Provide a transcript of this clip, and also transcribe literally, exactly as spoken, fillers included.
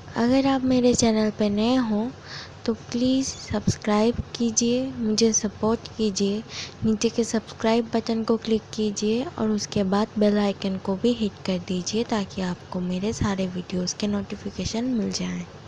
अगर आप मेरे चैनल पर नए हों तो प्लीज़ सब्सक्राइब कीजिए, मुझे सपोर्ट कीजिए। नीचे के सब्सक्राइब बटन को क्लिक कीजिए और उसके बाद बेल आइकन को भी हिट कर दीजिए ताकि आपको मेरे सारे वीडियोस के नोटिफिकेशन मिल जाएं।